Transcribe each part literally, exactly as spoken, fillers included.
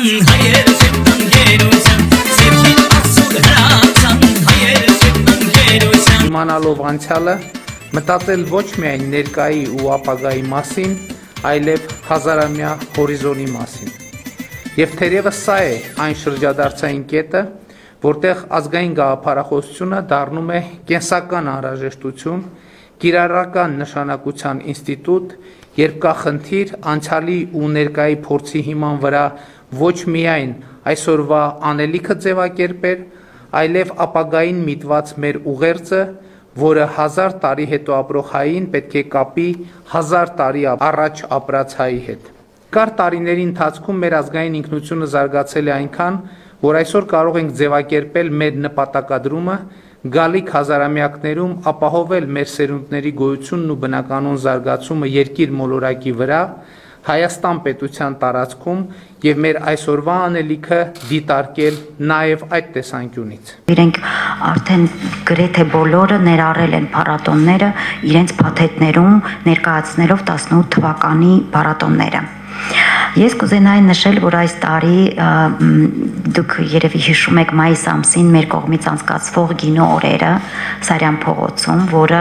hıratsan, hayır çıktın geruysan, sevgi asıl hıratsan, hayır çıktın geruysan. Իմանալով անցյալը, մտածել ոչ միայն ներկայի ու ապագայի մասին, այլև հազարամյա հորիզոնի մասին։ Եվ թերևս սա է այն շրջադարձային կետը, որտեղ ազգային գաղափարախոսությունը դառնում է կենսական անհրաժեշտություն, կիրառական նշանակության ինստիտուտ, երբ կա խնդիր անցյալի ու ներկայի փորձի հիման վրա ոչ միայն այսօրվա անելիքը ձևակերպել, այլև ապագային միտված մեր ուղերձը, որը հազար տարի հետո ապրող հային պետք է կապի հազար տարի առաջ ապրած հայի հետ։ Կար տարիների ընթացքում մեր ազգային ինքնությունը զարգացել է այնքան, որ այսօր կարող ենք ձևակերպել մեր նպատակադրումը, գալիք հազարամյակներում ապահովել մեր սերունդների գոյությունն ու բնականոն զարգացումը երկիր մոլորակի վրա, Հայաստան պետության տարածքում եւ մեր այսօրվա անելիքը դիտարկել նաեւ այդ տեսանկյունից։ Իրենք արդեն գրեթե բոլորը ներառել են փառատոնները իրենց փաթեթներում ներկայացնելով տասնութ թվականի փառատոնները։ Ես կուզենայի նշել, որ այս տարի դուք երևի հիշում եք մայիս ամսին մեր կողմից անցկացվող գինո օրերը Սարյան փողոցում, որը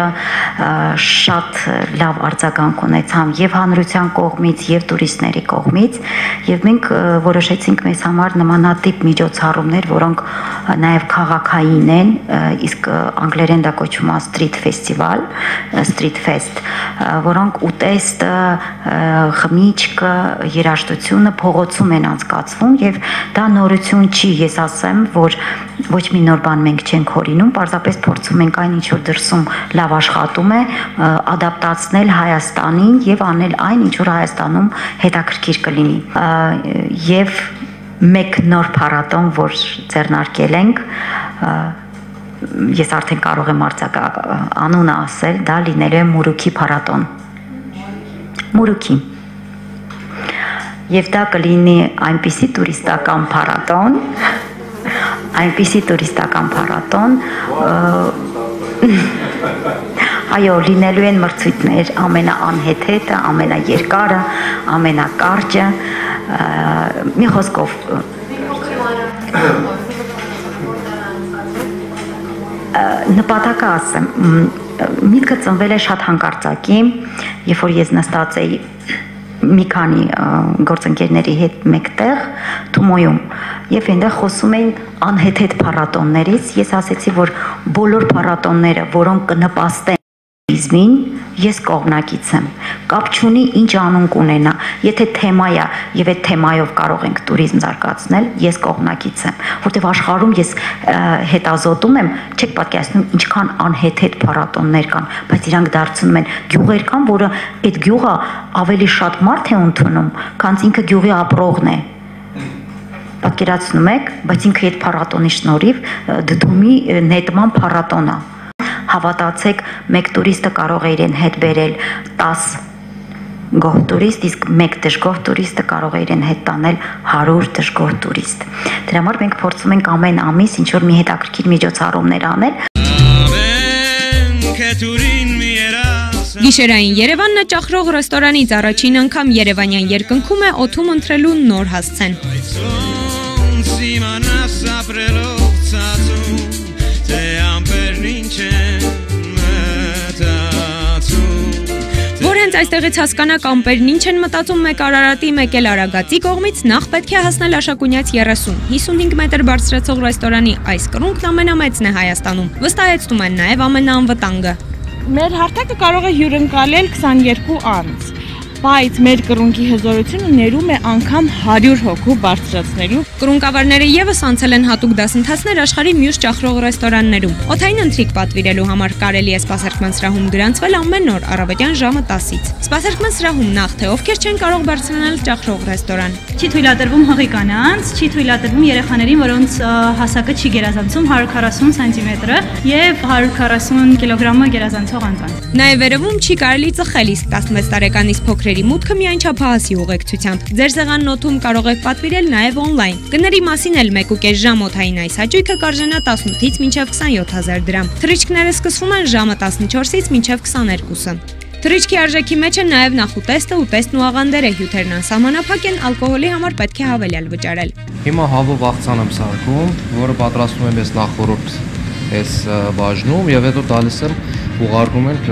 շատ լավ արձագանք ունեցավ եւ հանրության կողմից եւ տուրիստների կողմից, եւ մենք որոշեցինք մեզ համար նմանատիպ միջոցառումներ, որոնք նաեւ քաղաքային են, իսկ անգլերեն դա կոչվում է street festival, street fest, որոնք ուտեստը, խմիչքը, երաժշտությունը փողոցում են անցկացվում եւ դա նորություն չի, ես ասեմ, որ ոչ մի նոր բան մենք չենք հորինում, պարզապես փորձում ենք այն ինչ որ դրսում լավ աշխատում է, ադապտացնել Հայաստանին եւ անել այն ինչ որ Հայաստանում հետաքրքիր կլինի։ Եվ մեկ նոր փառատոն, որ ձեռնարկել ենք, ես արդեն կարող եմ արձակա անունը ասել, դա լինելու է Մուրուքի փառատոն։ Մուրուքի Եվ դա կլինի այնպիսի տուրիստական փառատոն, այնպիսի տուրիստական փառատոն, այո, լինելու են մրցույթներ, ամենաանհեթեթը, ամենաերկարը, ամենակարճը, մի խոսքով նպատակը ասեմ, միտքը ծնվել է շատ հանկարծակի, երբ որ ես նստած էի մի քանի գործընկերների հետ մեկտեղ Թումոյում եւ այնտեղ խոսում էին անհեթեթ փառատոններից, ես ասեցի, որ բոլոր փառատոնները, որոնք կնպաստեն տուրիզմին, ես կողմնակից եմ, կապ չունի ինչ անուն կունենա, եթե թեմա է եւ այդ թեմայով կարող ենք տուրիզմ զարգացնել, ես կողմնակից եմ, որտեվ աշխարհում ես հետազոտում եմ, չեք պատկերացնում ինչքան անհեթեթ փառատոններ կան, բայց իրանք դարձնում են գյուղեր կան, որը այդ գյուղը ավելի շատ մարդ է ընդունում, քան ինքը գյուղի ապրողն է։ Պատկերացնում եք, բայց ինքը այդ փառատոնի շնորհիվ դդումի նետման փառատոն է։ Հավատացեք, մեկ տուրիստը կարող է իրեն հետ բերել տաս գոհ տուրիստ, իսկ մեկ դժգոհ տուրիստը կարող է իրեն հետ տանել հարյուր դժգոհ տուրիստ։ Դրա համար մենք փորձում ենք ամեն ամիս ինչ որ մի հետաքրքիր միջոցառումներ անել։ Գիշերային Երևանն ճախրող ռեստորանից առաջին անգամ երևանյան երկնքում է օդում ընտրելու նոր հասցեն։ Որ հենց այստեղից հասկանաք ամպերն ինչ են մտածում մեկ Արարատի, մեկ էլ Արագածի կողմից, նախ պետք է հասնել Աշակունյաց երեսուն հիսունհինգ մետր բարձրացող ռեստորանի այս կռունկն ամենամեծն է Հայաստանում, վստահեցնում են նաև ամենաանվտանգը։ Մեր հարթակը կարող է հյուրընկալել քսաներկու անձ, բայց մեր կռունկի հզորությունը ներում է անգամ հարյուր հոգու բարձրացնելու։ Կռունկավարները եւս անցել են հատուկ դասընթացներ աշխարհի մյուս ճախրող ռեստորաններում։ Օդային ընթրիք պատվիրելու համար կարելի է սպասարկման սրահում գրանցվել ամեն օր առավոտյան ժամը տասից։ Սպասարկման սրահում նախ թե ովքեր չեն կարող բարձրանալ ճախրող ռեստորան։ Չի թույլատրվում հողի կանանց, չի թույլատրվում երեխաներին, որոնց հասակը չի գերազանցում հարյուր քառասուն սենտիմետրը եւ հարյուր քառասուն կիլոգրամը գերազանցող անձանց։ Նաեւ վերևում չի կարելի ծխել, իսկ տասնվեց տարեկանից փոքրերի մուտքը միայն չափահասի ուղեկցությամբ։ Ձեր սեղանն օդում կարող եք պատվիրել նաեւ օնլայն։ Գների մասին էլ մեկ ու կես ժամ օդային այս հաճույքը կարժենա տասնութից մինչև քսանյոթ հազար դրամ։ Թռիչքները սկսվում են ժամը տասնչորսից մինչև քսաներկուսը։ Թռիչքի արժեքի մեջ է նաև նախուտեստը, ուտեստն ու աղանդերը, հյութերն անսահմանափակ են, ալկոհոլի համար պետք է հավելյալ վճարել։ Հիմա հավով աղցան եմ սարքում, որը պատրաստում եմ ես նախորդ այս բաժնում եւ հետո տալիս եմ ուղարկում ենք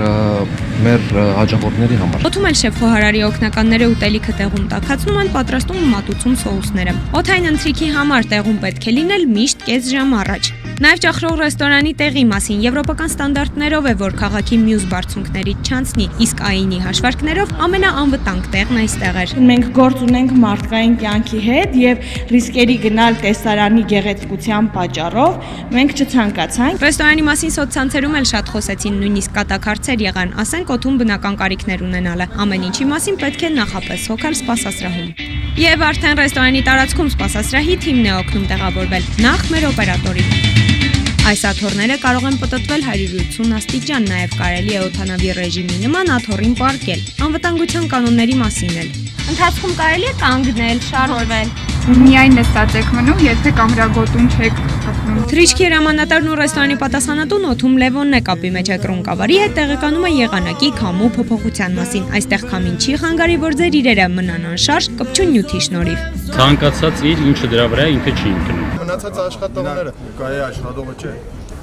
մեր հաճախորդների համար։ Օթում էլ շեֆ խոհարարի օգնականները ուտելիքը տեղում տաքացնում են, պատրաստում ու մատուցում սոուսները։ Օթային ընթրիքի համար տեղում պետք է լինել միշտ կես ժամ առաջ։ Նաև ճախրող ռեստորանի տեղի մասին եվրոպական ստանդարտներով է, որ քաղաքի մյուս բարձունքներից չանցնի, իսկ ԱԻՆ-ի հաշվարկներով ամենաանվտանգ տեղն այստեղ էր։ Մենք գործ ունենք մարդկային կյանքի հետ եւ ռիսկերի գնալ տեսարանի գեղեցկության պատճառով մենք չցանկացանք։ Ռեստորանի մասին սոցցանցերում էլ շատ խոսեցին, նույնիսկ կատակ հարցեր եղան, ասենք օթում բնական կարիքներ ունենալը։ Ամեն ինչի մասին պետք է նախապես հոգալ սպասասրահում։ Եվ արդեն ռեստորանի տարածքում սպասասրահի թիմն է օգնում տեղավորվել, նախ մեր օպերատորի։ Այս աթոռները կարող են պտտվել հարյուր ութսուն աստիճան, նաև կարելի է օդանավի ռեժիմի նման աթոռին պառկել, անվտանգության կանոնների մասին էլ։ Ընթացքում կարելի է կանգնել, շարժվել։ Միայն նստած եք մնում, եթե կամրագոտուն չեք գտնում։ Թռիչքի հրամանատարն ու ռեստորանի պատասխանատուն Օթում Լևոնն է կապի մեջ է կրոնկավարի հետ տեղեկանում է եղանակի քամու փոփոխության մասին։ Այստեղ քամին չի խանգարի, որ ձեր իրերը մնան անշարժ կպչուն նյութի շնորհիվ։ Ցանկացած իր ինչը դրա վրա ինքը չի ընկնում։ Մնացած աշխատողները կայ աշխատողը չէ։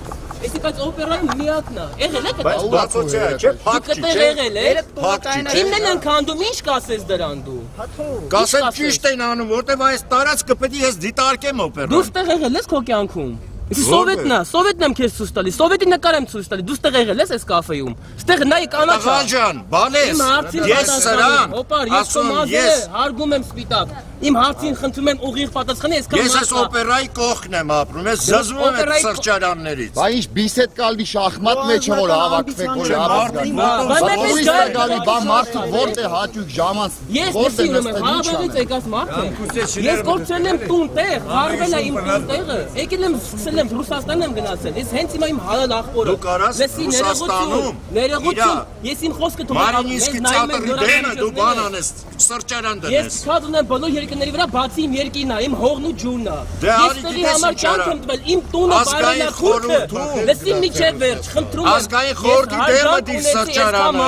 Էսի բայց օպերային միակն է։ Եղել է բայց բացոցիա չէ, փակ չի, չէ։ Եղել է։ Փակ չի։ Չիմն են քանդում, ինչ կասես դրան դու։ Կասեմ ճիշտ են անում, որտեվ այս տարածքը պետք է ես դիտարկեմ օպերան։ Դու ստեղ եղել ես քո կյանքում։ Իսկ սովետն է, սովետն եմ քեզ ցույց տալի, սովետի նկար եմ ցույց տալի, դու ստեղ եղել ես այս կաֆեում։ Ստեղ նայ կանաչ։ Աղաջան, բալես։ Ես սրան, ասում ես, հարգում եմ սպիտակ։ Իմ հարցին խնդրում եմ ուղիղ պատասխանի, այսքան ես այս օպերայի կողքն եմ ապրում, ես զզվում եմ այդ սրճարաններից։ Բա ինչ բիսետ կալվի շախմատ մեջը որ հավաքվեք որ հավաքվեք։ Բայց գալի բա մարդը որտե հաճույք ժամանց որտե նստել ինչ անեմ։ Ես եկած մարդ եմ։ Ես գործել եմ տուն տեղ, հարվել է իմ տուն տեղը։ Եկել եմ սկսել եմ Ռուսաստան եմ գնացել։ Ես հենց հիմա իմ հալալ ախորը։ Դու կարաս Ռուսաստանում։ Ներողություն։ Ես իմ խոսքը թողա։ Մարինիսկի ծատրի դեմը դու բան անես, սրճարան դնես։ Ես քադ ունեմ բոլոր երկրների վրա, բացի իմ երկիրն է, իմ հողն ու ջուրն է։ Ես տեղի համար կյանք եմ տվել, իմ տունը բարելա խորքը։ Լսի միջև վերջ, խնդրում եմ։ Ազգային խորհրդի դեմը դիր սրճարանը։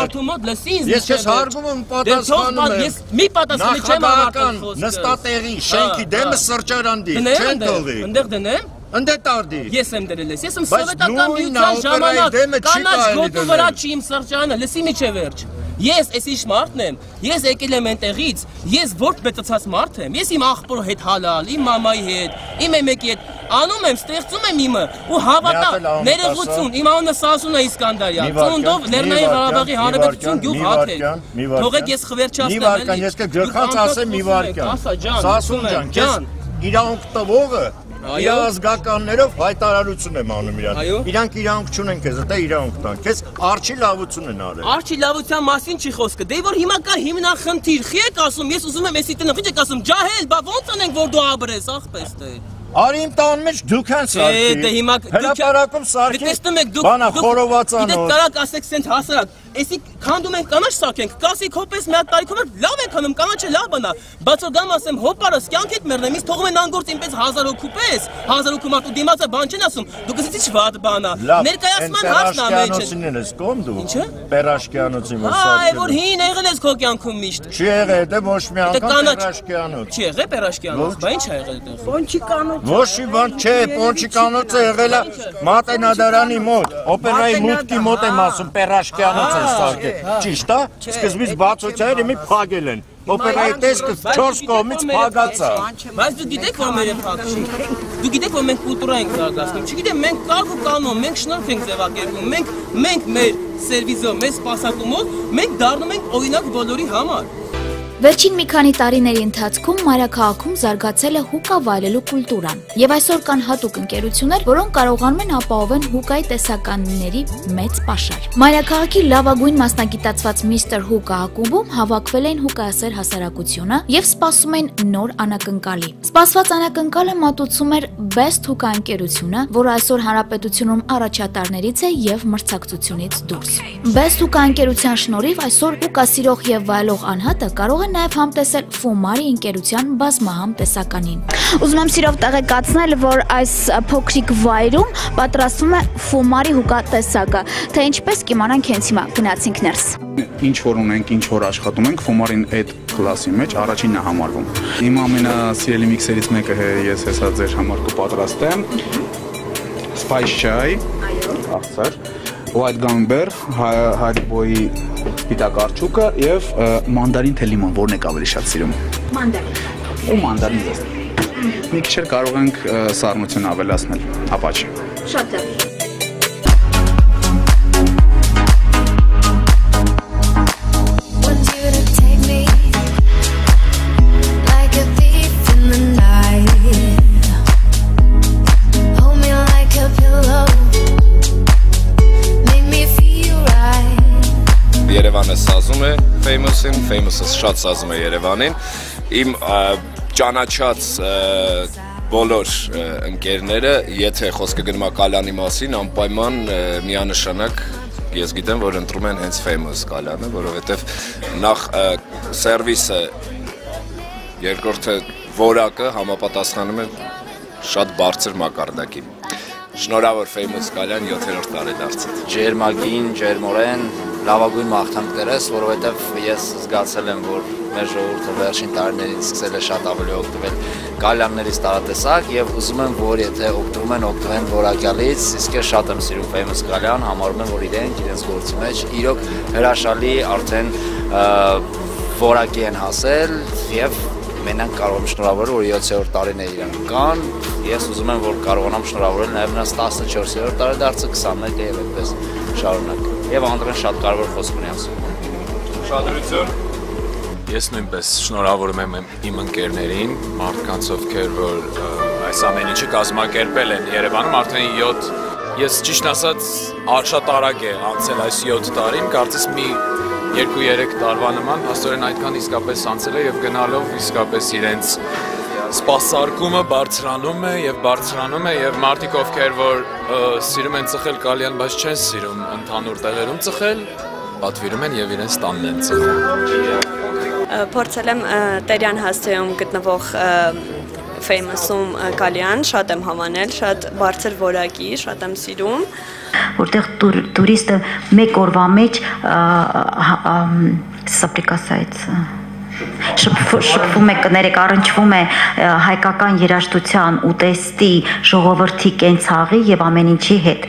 Ես քեզ հարգում եմ, պատասխանում եմ։ Ես մի պատասխանի չեմ հավաքական նստատեղի շենքի դեմը սրճարան դիր, չեն թողի։ Ընդեղ դնեմ։ Ընդե տարդի։ Ես եմ դրել ես, ես եմ սովետական միության ժամանակ կանաչ գոտու վրա չի իմ սրճարանը, լսի միջև վերջ։ Ես էս ինչ մարդն եմ, ես եկել եմ այնտեղից, ես ոչ մեծացած մարդ եմ, ես իմ աղբոր հետ հալալ, իմ մամայի հետ, իմեմեկի հետ, անում եմ, ստեղծում եմ իմը, ու հավատա, ներողություն, իմ անունը Սասուն է Իսկանդարյան, ծնունդով Լեռնային Ղարաբաղի Հանրապետություն գյուղ Հաթեր, թողեք ես խվերջացնեմ, մի վարքան, ես կգրխած ասեմ մի վարքան, Սասուն ջան, ես իրանք տվողը իր ազգականներով հայտարարություն եմ անում իրան։ Իրանք իրանք չունեն քեզ, դա իրանք տան։ Քեզ արչի լավություն են արել։ Արչի լավության մասին չի խոսքը։ Դե որ հիմա կա հիմնախնդիր, խի եք ասում, ես ուզում եմ էսի տնը, ինչ եք ասում, ջահել, բա ոնց անենք որ դու աբրես, ախպես թե։ Արի իմ տան մեջ դուք են սարքի։ Դե հիմա հրապարակում սարքի։ Տեսնում եք դուք բանա խորովածանոց։ Գիտեք կարակ ասեք սենց հասարակ։ Էսի քանդում են կանաչ սարքենք, կասիկ հոպես մի հատ տարիքում լավ են քանում, կանաչը լավ բանա։ Բայց որ գամ ասեմ հոպարս կյանք հետ մեռնեմ, իսկ թողում են անգործ ինպես հազար հոգու պես, հազար հոգու մարդու դիմացը բան չեն ասում։ Դուք ասեցիք ինչ վատ բան է։ Ներկայացման հարցն է մեջը։ Պերաշկյանոցին ես կոմ դու։ Ինչը։ Պերաշկյանոցին որ սարքել։ Այ որ հին եղել ես քո կյանքում միշտ։ Չի եղել, դե ոչ մի անգամ Պերաշկյանոց։ Չի եղել Պերաշկյանոց, բա ինչ ա եղել այդտեղ։ Պոնչիկանոց։ Ոչ մի բան չէ, Պոնչիկանոցը եղել է Մատենադարանի մոտ, օպերայի մուտքի մոտ եմ ասում, Պերաշկյանոց են սարքել։ Ճիշտ է, սկզբից բացօթյա մի փագել են։ Օպերայի տեսքը չորս կողմից փագած է։ Բայց դու գիտեք որ մեր փակ չի։ Դու գիտեք որ մենք կուլտուրա ենք զարգացնում։ Չգիտեմ, մենք կարգ ու կանոն, մենք շնորհք ենք ձևակերպում։ Մենք մենք մեր սերվիզով, մեր սպասարկումով մենք դառնում ենք օրինակ բոլորի համար։ Վերջին մի քանի տարիների ընթացքում մայրաքաղաքում զարգացել է հուկա վայելելու կուլտուրան, եւ այսօր կան հատուկ ընկերություններ, որոնք կարողանում են ապահովել հուկայի տեսականների մեծ պաշար։ Մայրաքաղաքի լավագույն մասնագիտացված միստր Հուկա ակումբում հավաքվել են հուկայասեր հասարակությունը եւ սպասում են նոր անակնկալի։ Սպասված անակնկալը մատուցում էր Best Hookah ընկերությունը, որը այսօր հանրապետությունում առաջատարներից է եւ մրցակցությունից դուրս։ Best Hookah ընկերության շնորհիվ այսօր հուկա սիրող եւ վայելող անհատը կարող է նաև համտեսել Ֆոմարի ընկերության բազմահամ տեսականին։ Ուզում եմ սիրով տեղեկացնել, որ այս փոքրիկ վայրում պատրաստվում է Ֆոմարի հուկա տեսակը, թե ինչպես կիմանանք հենց հիմա, գնացինք ներս։ Ինչ որ ունենք, ինչ որ աշխատում ենք, Ֆոմարին այդ կլասի մեջ առաջինն է համարվում։ Իմ ամենասիրելի միքսերից մեկը ես հեսա ձեր համար կպատրաստեմ։ Spice chai, աղցր, white gumber, Haribo-ի սպիտակ արջուկը եւ մանդարին թե լիմոն, որն եք ավելի շատ սիրում։ Մանդարին։ Ու մանդարին ես։ Մի քիչ կարող ենք սառնություն ավելացնել, ապաչի։ Շատ լավ։ Երևանը սազում է Famous-ին, Famous-ը շատ սազում է Երևանին, իմ ճանաչած բոլոր ընկերները, եթե խոսքը գնում է Կալյանի մասին, անպայման միանշանակ ես գիտեմ, որ ընտրում են հենց Famous Կալյանը, որովհետև նախ սերվիսը, երկրորդը որակը համապատասխանում է շատ բարձր մակարդակի։ Շնորհավոր Famous Կալյան յոթերորդ տարեդարձիդ։ Ջերմագին, ջերմորեն, լավագույն մաղթանքներ ես, որովհետև ես զգացել եմ, որ մեր ժողովուրդը վերջին տարիներին սկսել է շատ ավելի օգտվել կալյաններից տարատեսակ եւ ուզում եմ, որ եթե օգտվում են, օգտվեն որակյալից, իսկ ես շատ եմ սիրում Famous Կալյան, համարում եմ, որ իրենք իրենց գործի մեջ իրոք հրաշալի արդեն որակի են հասել եւ Մենակ կարող եմ շնորհավորել, որ յոթերորդ տարին է իրենք կան, ես ուզում եմ, որ կարողանամ շնորհավորել նաև նրանց տասնչորսերորդ տարեդարձը, քսանմեկը եւ այդպես շարունակ։ Եվ Անդրեն շատ կարևոր խոսք ունի ասում։ Շնորհավորություն։ Ես նույնպես շնորհավորում եմ իմ ընկերներին, մարդկանց, ովքեր որ այս ամեն ինչը կազմակերպել են Երևանում, արդեն յոթ, ես ճիշտ ասած շատ արագ է անցել այս յոթ տարին, կարծես մի երկու-երեք տարվա նման, հաստորեն այդքան իսկապես անցել է եւ գնալով իսկապես իրենց սպասարկումը բարձրանում է եւ բարձրանում է եւ մարդիկ ովքեր որ սիրում են ծխել Կալյան, բայց չեն սիրում ընդհանուր տեղերում ծխել, պատվիրում են եւ իրենց տանն են ծխում։ Փորձել եմ Տերյան հասցեում գտնվող Famous-ում Կալյան, շատ եմ հավանել, շատ բարձր որակի, շատ եմ սիրում։ Որտեղ տուրիստը մեկ օրվա մեջ սապրիկասայց շփվում է, կներեք, առնչվում է հայկական երաժշտության, ուտեստի, ժողովրդի կենցաղի եւ ամեն ինչի հետ։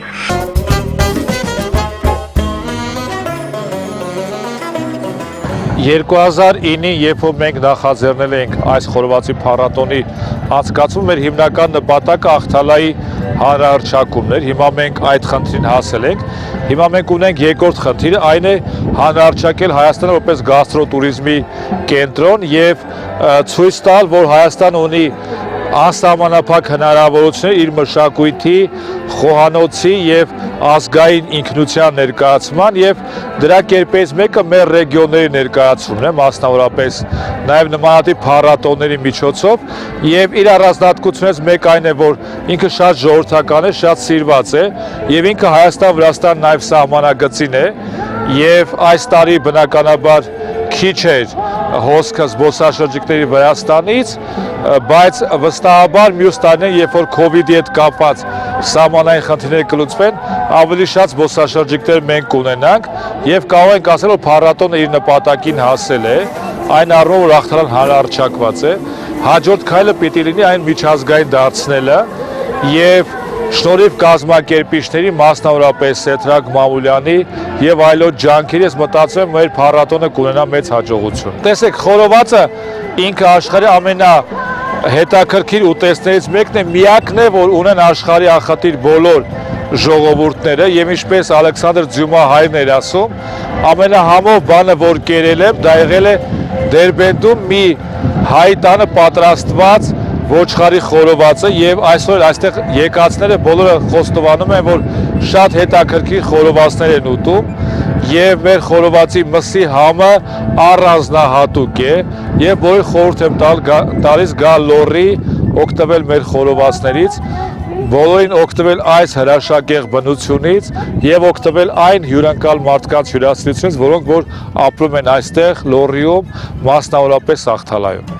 երկու հազար ինը, երբ որ մենք նախաձեռնել ենք այս խորովածի փառատոնի անցկացում, մեր հիմնական նպատակը Ախթալայի հանրահռչակումն էր, հիմա մենք այդ խնդրին հասել ենք, հիմա մենք ունենք երկրորդ խնդիրը, այն է հանրահռչակել Հայաստանը որպես գաստրոտուրիզմի կենտրոն եւ ցույց տալ, որ Հայաստանը ունի անսահմանափակ հնարավորություններ իր մշակույթի, խոհանոցի եւ ազգային ինքնության ներկայացման եւ դրա կերպերից մեկը մեր ռեգիոնների ներկայացումն է, մասնավորապես նաեւ նմանատիպ փառատոների միջոցով եւ իր առանձնահատկությունից մեկ այն է, որ ինքը շատ ժողովրդական է, շատ սիրված է եւ ինքը Հայաստան-Վրաստան նաեւ սահմանագծին է եւ այս տարի բնականաբար քիչ էր հոսքը զբոսաշրջիկների Վրաստանից, բայց վստահաբար մյուս տարիներին, երբ որ քովիդի հետ կապված սահմանային խնդիրները կլուծվեն, ավելի շատ զբոսաշրջիկներ մենք կունենանք եւ կարող ենք ասել, որ փառատոնը իր նպատակին հասել է, այն առումով, որ Ախթալան հանրահռչակված է, հաջորդ քայլը պիտի լինի այն միջազգային դարձնելը եւ շնորհիվ կազմակերպիչների, մասնավորապես Սեդրակ Մամուլյանի եւ այլոց ջանքերի, ես մտածում եմ, մեր փառատոնը կունենա մեծ հաջողություն։ Տեսեք, խորովածը ինքը աշխարհի ամենահետաքրքիր ուտեստներից մեկն է, միակն է, որ ունեն աշխարհի ախտիր բոլոր ժողովուրդները եւ ինչպես Ալեքսանդր Ձյումա հայրն էր ասում, ամենահամով բանը, որ կերել եմ, դա եղել է Դերբենտում մի հայ տանը պատրաստված ոչխարի խորովածը եւ այսօր այստեղ եկածները բոլորը խոստովանում են, որ շատ հետաքրքիր խորովածներ են ուտում եւ մեր խորովածի մսի համը առանձնահատուկ է եւ բոլոր խորհուրդ եմ տալիս գալ լորի օգտվել մեր խորովածներից, բոլորին օգտվել այս հրաշագեղ բնությունից եւ օգտվել այն հյուրընկալ մարդկանց հյուրասիրությունից, որոնք որ ապրում են այստեղ Լոռիում, մասնավորապես Ախթալայում։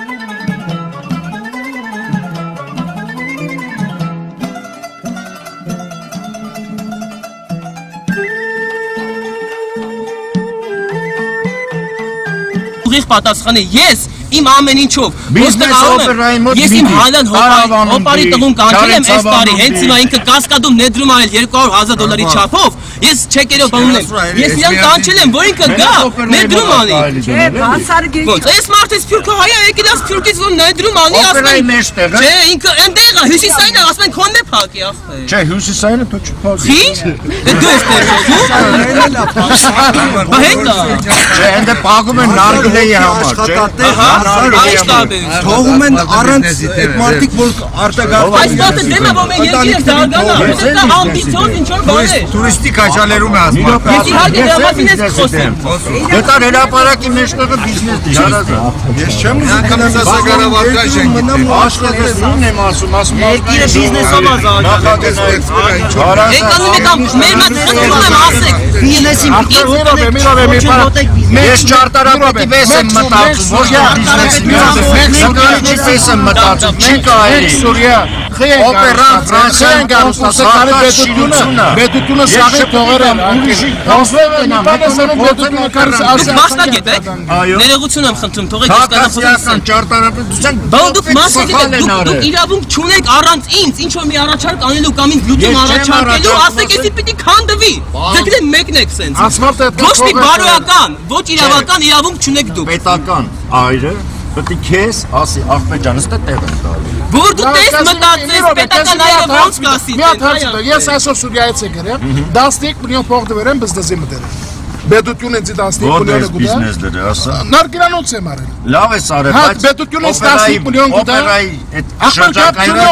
Ուղիղ պատասխանը ես իմ ամեն ինչով ես իմ հալան հոպարի տղուն կանչել եմ այս տարի հենց հիմա ինքը կասկադում ներդրում արել երկու հազար դոլարի չափով ես չեկերով բանում եմ ես իրան կանչել եմ որ ինքը գա ներդրում անի ոնց այս մարդը սփյուռքը հայ է եկել է սփյուռքից որ ներդրում անի ասում չէ ինքը այնտեղ է հյուսիսային է ասում են քոնն է փակի ախպեր չէ հյուսիսայինը դու չփակի խի դու ես դու բա հետո չէ այնտեղ փակում են նարգիլեի համար թողում են առանց այդ մարդիկ որ արտագաղթում այս մարդը դեմ է որ մենք երկիրը զարգանա դա ամբիցիոզ ինչ որ բան է տուրիստիկ քաջալերում է ասում ես իհարկե դրամատին ես խոսեմ դա հրապարակի մեջտեղը բիզնեսն է ես չեմ ուզում կնասասակարավարկա շենքի աշխատեսնին եմ ասում ասում երկիրը բիզնեսով է զարգանում եկանում եք մեր մոտ խնդրում եմ ասեք բիզնեսին պիտի ես ճարտարապետի պես եմ մտածում ոչ բիզնեսի պես եմ մտածում չի կարելի Սուրիա օպերան ֆրանսիան գարուսակալի պետությունը պետությունը սաղի թողեր են ուսվեր են պատասխանում պետությունը կարս մասնագետ եք ներողություն եմ խնդրում թողեք ես կանխոսական ճարտարապետության դուք մասնագետ եք դուք իրավունք չունեք առանց ինձ ինչ որ մի առաջարկ անելու կամ ինձ լուծում առաջարկելու ասեք էսի պիտի քանդվի դեք դե մեկն եք սենց ոչ մի բարոյական ոչ իրավական իրավունք չունեք դուք պետական այրը պետք է քեզ ասի ախպեր ջան ըստ տեղ եմ տալի որ դու տես մտածես պետական այրը ոնց կասի ես այսօր Սուրիայից եմ գրել տասնյակ միլիոն փող դվերեմ բզդզի մտել Պետությունը ինձ տասնյակ միլիոն գուտա։ Բիզնես դրե, ասա։ Նարգիրանոց եմ արել։ Լավ ես արել, բայց պետությունը տասնյակ միլիոն գուտա։ Օպերայի այդ շրջակայինը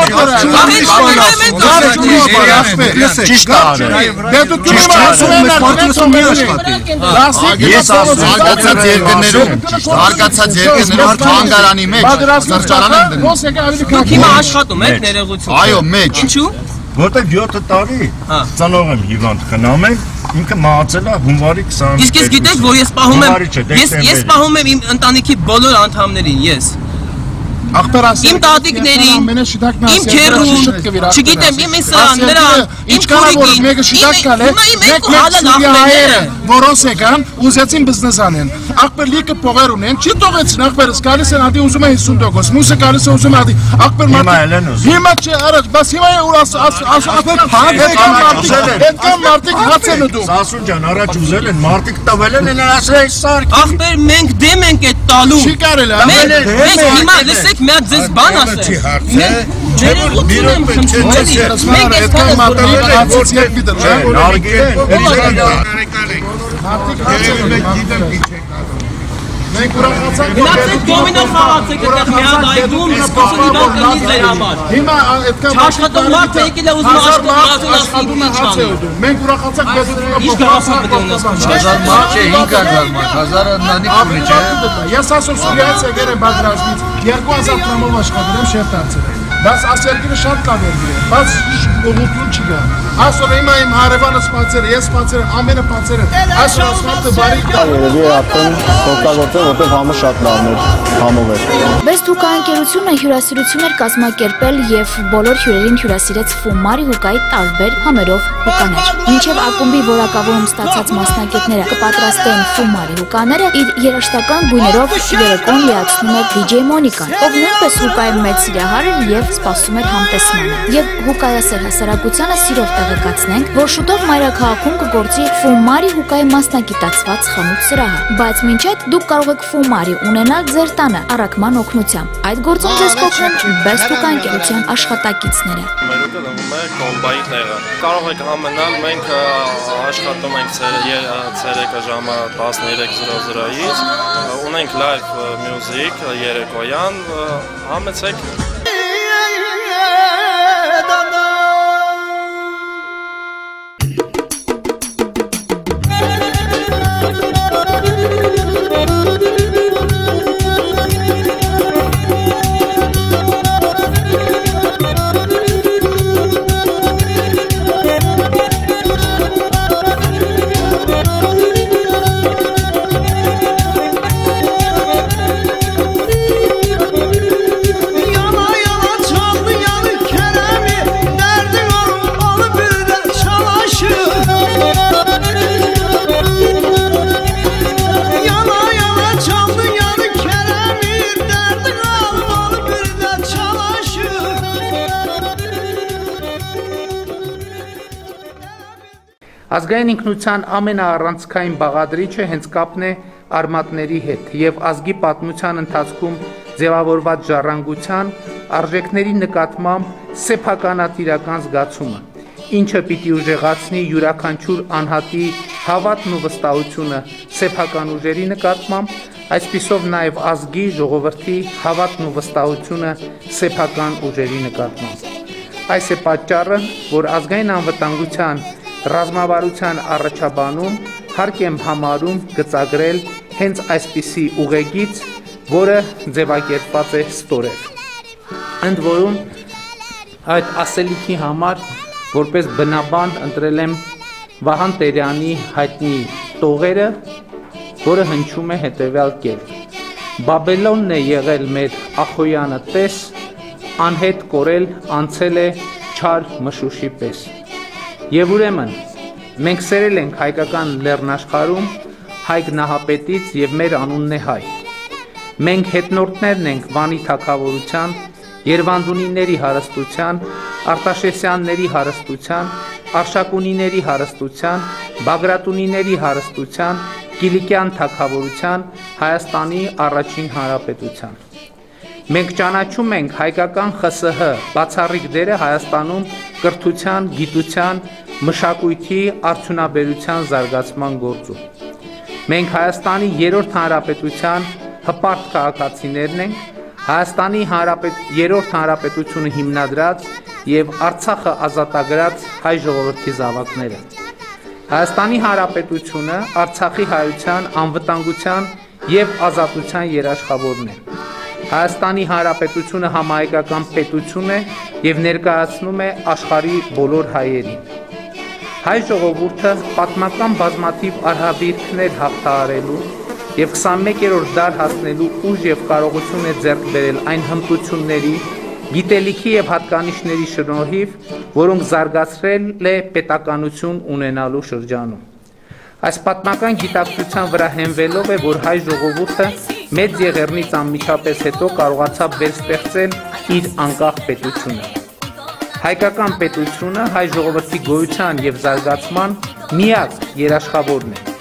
ճիշտ արել։ Պետությունը ասում է նարգիրանոց ես ասում եմ հարգացած երկրներում, հարգացած երկրներում թանգարանի մեջ սրճարան են դնում։ Ոնց եկա ավելի քան հիմա աշխատում եք ներողություն։ Այո, մեջ։ Ինչու՞։ Որտեղ յոթ տարի ծանոթ եմ հիվանդ խնամել, ինքը մահացել է հունվարի քսան։ Իսկ ես գիտեք, որ ես պահում եմ, ես ես պահում եմ իմ ընտանիքի բոլոր անդամներին, ես։ Իմ տատիկներին, իմ քերուն, չգիտեմ, իմ իսան, նրան, իմ քուրիկին, իմ երկու հալան ախպերները, որոնց եկան, ուզեցին բիզնես անեն։ Ախպեր լիքը փողեր ունեն, չի թողեցին ախպերս գալիս են ադի ուզում է հիսուն տոկոս, մյուսը գալիս է ուզում է ադի ախպեր մարդիկ։ Հիմա չէ, առաջ, բաս հիմա է ուր ախպեր պետքան մարդիկ հաց են ուտում։ Սասուն ջան, առաջ ուզել են, մարդիկ տվել են, են ասել այս սարք։ Ախպեր մենք դեմ ենք այդ տալու։ Չի կարել, մենք հիմա լսեք մի հատ ձեզ բան ասել։ Ներողություն եմ խնդրում, մենք այսքան մատերիալ հացից երկի դրում։ Մարդիկ Մենք ուրախացանք գնացեք դոմինո խաղացեք այդտեղ մի հատ այգում սպասի բան կնի ձեր համար։ Հիմա այդքան աշխատող մարդը եկել է ուզում աշխատում ասի ինչ։ Մենք ուրախացանք պետությունը ինչ գաղափար պետք է ունենաս։ հազար մարդ չէ, հինգ հազար մարդ, հազարը նանի փոքր չէ։ Ես ասում Սուրիայից եկել եմ Բագրաշից երկու հազար դրամով աշխատել եմ շեֆ դարձել։ Բայց ասերգիրը շատ լավ էր գրել, բայց ուղղություն չկա։ Այսօր հիմա իմ հարևանը սպասել է, ես սպասել եմ, ամենը սպասել են։ Այսօր ասfaltը բարի կա։ Երևի արդեն օգտագործել, որտեղ համը շատ լավն էր, համով էր։ Բեստ հուկայընկերությունը հյուրասիրություններ կազմակերպել եւ բոլոր հյուրերին հյուրասիրեց Ֆումարի հուկայի տարբեր համերով հուկաներ։ Մինչև ակումբի որակավորում ստացած մասնագետները կպատրաստեն Ֆումարի հուկաները, իր երաժշտական գույներով երեկոն լիացնում է դիջեյ Մոնիկան, ով նույնպես հուկայի մեծ սիրահար էր եւ սպասում էր համտեսմանը։ Եվ հուկայասեր հասարակությանը սիրով տեղեկացնենք, որ շուտով մայրաքաղաքում կգործի Ֆումարի հուկայի մասնագիտացված խանութ սրահը, բայց մինչ այդ դուք կարող եք Ֆումարի ունենալ ձեր տանը առաքման օգնությամբ։ Այդ գործում ձեզ կօգնեն Բեստ հուկայընկերության աշխատակիցները։ Մերուկը դնում է կոմբայի տեղը։ Կարող եք համենալ, մենք աշխատում ենք ցերեկը ժամը տասներեք զրո զրոյից, ունենք live music երեկոյան, համեցեք։ Ազգային ինքնության ամենաառանցքային բաղադրիչը հենց կապն է արմատների հետ եւ ազգի պատմության ընթացքում ձևավորված ժառանգության արժեքների նկատմամբ սեփականատիրական զգացումը, ինչը պիտի ուժեղացնի յուրաքանչյուր անհատի հավատն ու վստահությունը սեփական ուժերի նկատմամբ, այսպիսով նաև ազգի, ժողովրդի հավատն ու վստահությունը սեփական ուժերի նկատմամբ։ Այս է պատճառը, որ ազգային անվտանգության ռազմավարության առաջաբանում հարկ եմ համարում գծագրել հենց այսպիսի ուղեգիծ, որը ձևակերպված է ստորև։ Ընդ որում այդ ասելիքի համար որպես բնաբան ընտրել եմ Վահան Տերյանի հայտնի տողերը, որը հնչում է հետևյալ կերպ. Բաբելոնն է եղել մեր Ախոյանը տես, անհետ կորել անցել է չար մշուշի պես։ Եվ ուրեմն մենք սերել ենք հայկական լեռնաշխարհում Հայկ Նահապետից եւ մեր անունն է հայ։ Մենք հետնորդներն ենք Վանի թագավորության, Երևանդունիների հարստության, Արտաշեսյանների հարստության, Արշակունիների հարստության, Բագրատունիների հարստության, Կիլիկյան թագավորության, Հայաստանի առաջին հանրապետության։ Մենք ճանաչում ենք հայկական ԽՍՀ բացառիկ դերը Հայաստանում կրթության, գիտության, մշակույթի, արդյունաբերության զարգացման գործում։ Մենք Հայաստանի երրորդ հանրապետության հպարտ քաղաքացիներն ենք, Հայաստանի երրորդ հանրապետությունը հիմնադրած եւ Արցախը ազատագրած հայ ժողովրդի զավակները։ Հայաստանի հանրապետությունը Արցախի հայության անվտանգության եւ ազատության երաշխավորն է։ Հայաստանի հանրապետությունը համահայկական պետություն է եւ ներկայացնում է աշխարհի բոլոր հայերին։ Հայ ժողովուրդը պատմական բազմաթիվ արհավիրքներ հաղթահարելու եւ քսանմեկերորդ դար հասնելու ուժ եւ կարողություն է ձեռք բերել այն հմտությունների, գիտելիքի եւ հատկանիշների շնորհիվ, որոնք զարգացրել է պետականություն ունենալու շրջանում։ Այս պատմական գիտակցության վրա հենվելով է, որ հայ ժողովուրդը մեծ եղեռնից անմիջապես հետո կարողացավ վերստեղծել իր անկախ պետությունը։ Հայկական պետությունը հայ ժողովրդի գոյության եւ զարգացման միակ երաշխավորն է։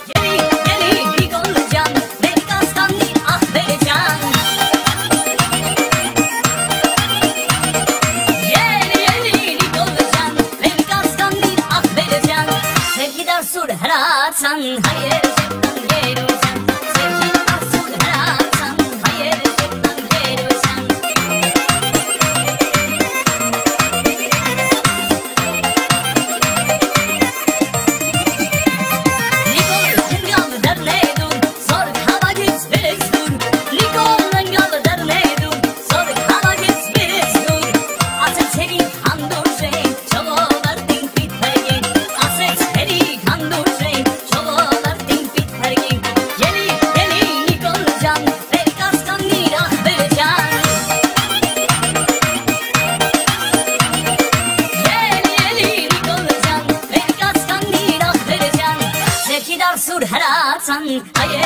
Sur Haratsan,